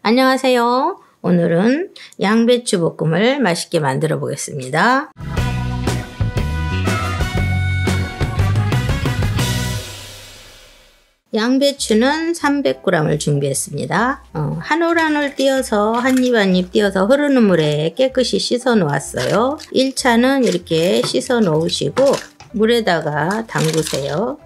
안녕하세요. 오늘은 양배추 볶음을 맛있게 만들어 보겠습니다. 양배추는 300g을 준비했습니다. 한 올 한 올 띄어서 한 입 한 입 띄어서 흐르는 물에 깨끗이 씻어 놓았어요. 1차는 이렇게 씻어 놓으시고 물에다가 담그세요.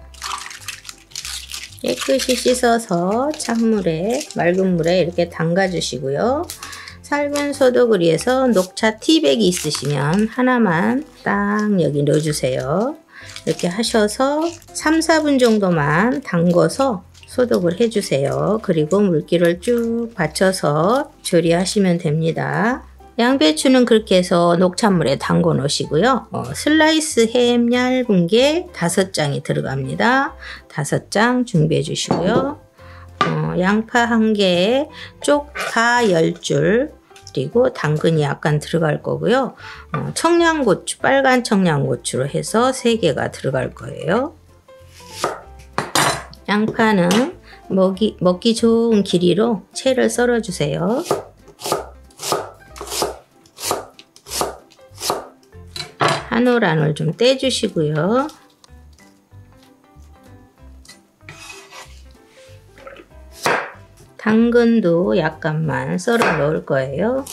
깨끗이 씻어서 찬물에 맑은 물에 이렇게 담가 주시고요. 살균 소독을 위해서 녹차 티백이 있으시면 하나만 딱 여기 넣어 주세요. 이렇게 하셔서 3, 4분 정도만 담궈서 소독을 해주세요. 그리고 물기를 쭉 받쳐서 조리하시면 됩니다. 양배추는 그렇게 해서 녹차물에 담궈 놓으시고요. 슬라이스 햄 얇은 게 5장이 들어갑니다. 5장 준비해 주시고요. 양파 1개에 쪽파 10줄, 그리고 당근이 약간 들어갈 거고요. 청양고추, 빨간 청양고추로 해서 3개가 들어갈 거예요. 양파는 먹기 좋은 길이로 채를 썰어 주세요. 한 올 한 올 좀 떼주시고요. 당근도 약간만 썰어 넣을 거예요.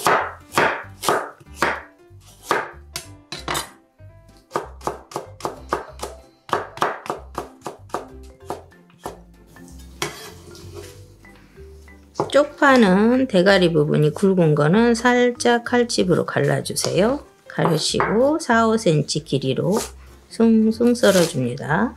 쪽파는 대가리 부분이 굵은 거는 살짝 칼집으로 갈라주세요. 가르시고 4, 5cm 길이로 숭숭 썰어줍니다.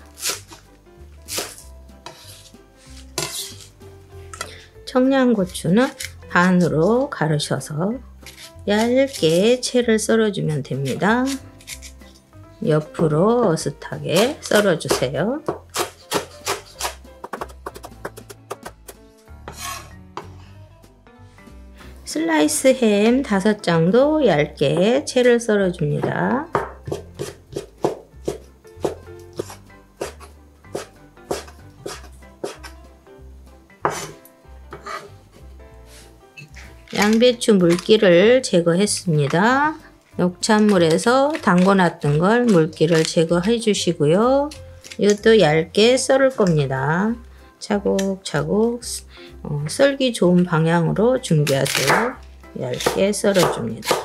청양고추는 반으로 가르셔서 얇게 채를 썰어주면 됩니다. 옆으로 어슷하게 썰어주세요. 슬라이스 햄 5장도 얇게 채를 썰어줍니다. 양배추 물기를 제거했습니다. 녹차물에서 담궈놨던 걸 물기를 제거해 주시고요. 이것도 얇게 썰을 겁니다. 차곡차곡 썰기 좋은 방향으로 준비하세요. 얇게 썰어줍니다.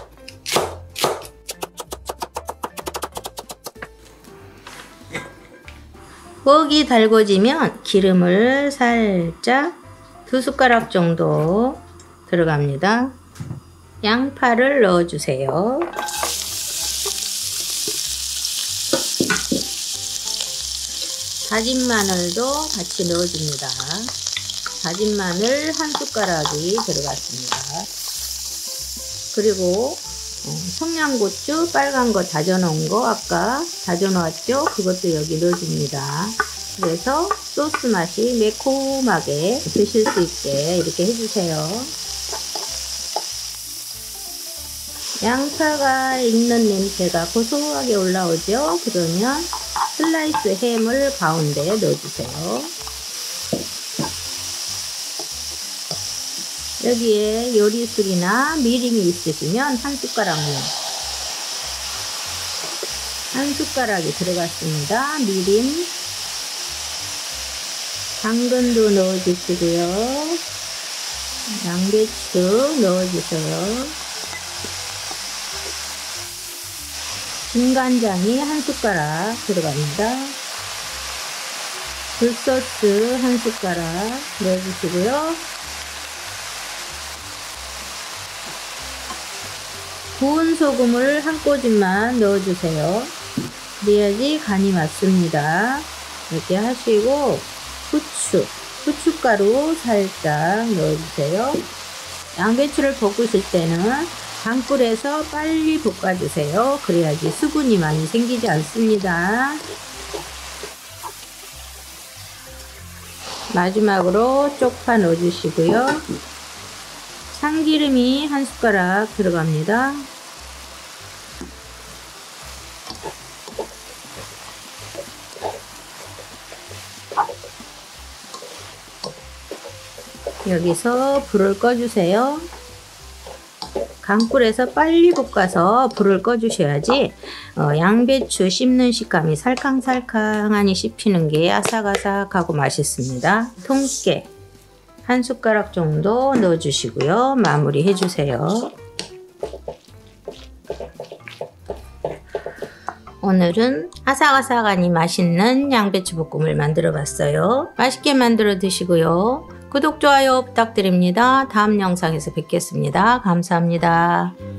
웍이 달궈지면 기름을 살짝 2숟가락 정도 들어갑니다. 양파를 넣어주세요. 다진 마늘도 같이 넣어줍니다. 다진 마늘 1숟가락이 들어갔습니다. 그리고 청양고추 빨간 거 다져 놓은 거 아까 다져 놓았죠? 그것도 여기 넣어줍니다. 그래서 소스 맛이 매콤하게 드실 수 있게 이렇게 해주세요. 양파가 익는 냄새가 고소하게 올라오죠? 그러면 슬라이스 햄을 가운데에 넣어주세요. 여기에 요리술이나 미림이 있으시면 1숟가락만, 1숟가락이 들어갔습니다. 미림, 당근도 넣어주시고요. 양배추 넣어주세요. 진간장이 1숟가락 들어갑니다. 굴소스 1숟가락 넣어주시고요. 구운 소금을 1꼬집만 넣어주세요. 그래야지 간이 맞습니다. 이렇게 하시고 후춧가루 살짝 넣어주세요. 양배추를 볶으실 때는 강불에서 빨리 볶아주세요. 그래야지 수분이 많이 생기지 않습니다. 마지막으로 쪽파 넣어주시고요. 참기름이 1숟가락 들어갑니다. 여기서 불을 꺼주세요. 강불에서 빨리 볶아서 불을 꺼주셔야지 양배추 씹는 식감이 살캉살캉하니 씹히는 게 아삭아삭하고 맛있습니다. 통깨 1숟가락 정도 넣어주시고요. 마무리 해주세요. 오늘은 아삭아삭하니 맛있는 양배추 볶음을 만들어 봤어요. 맛있게 만들어 드시고요. 구독, 좋아요 부탁드립니다. 다음 영상에서 뵙겠습니다. 감사합니다.